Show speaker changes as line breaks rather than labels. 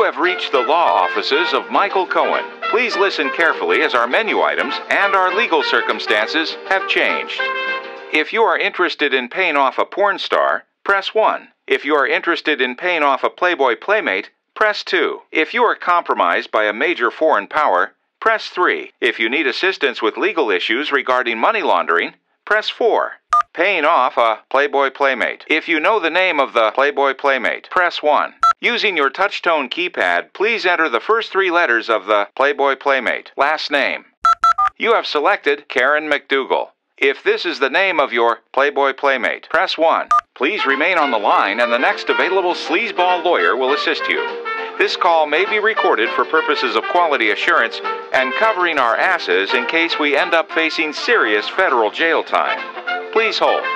have reached the law offices of Michael Cohen. Please listen carefully as our menu items and our legal circumstances have changed. If you are interested in paying off a porn star, press 1. If you are interested in paying off a Playboy Playmate, press 2. If you are compromised by a major foreign power, press 3. If you need assistance with legal issues regarding money laundering, press 4. Paying off a Playboy Playmate. If you know the name of the Playboy Playmate, press 1. Using your touch-tone keypad, please enter the first 3 letters of the Playboy Playmate last name. You have selected Karen McDougal. If this is the name of your Playboy Playmate, press 1. Please remain on the line and the next available sleazeball lawyer will assist you. This call may be recorded for purposes of quality assurance and covering our asses in case we end up facing serious federal jail time. Please hold.